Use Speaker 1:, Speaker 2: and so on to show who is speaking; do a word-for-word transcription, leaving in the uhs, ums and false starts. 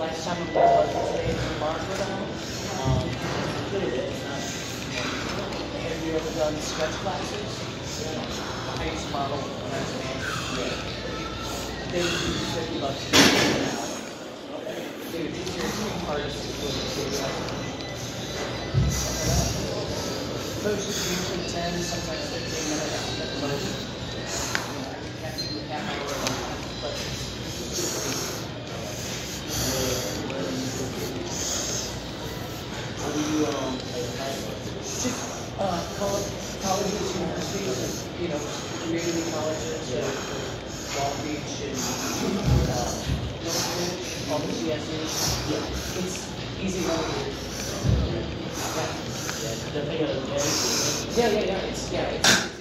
Speaker 1: last time we was today in March with them. Um, completed it. Uh, have you ever done sketch classes? Yeah. I used to model when I was an actor. Yeah. They would do fifty bucks an hour. Dude, these are two artists with the most is usually ten, sometimes fifteen minutes at the most. You know, you have to do half hour or but
Speaker 2: How do you, um, like,
Speaker 1: just uh, college, colleges, universities, and, you know, community colleges, yeah. uh, Long Beach and uh, Northridge, all the C S Es. Yeah. It's easy money. Yeah.
Speaker 2: the thing of the
Speaker 1: Yeah, yeah, yeah. It's yeah. It's,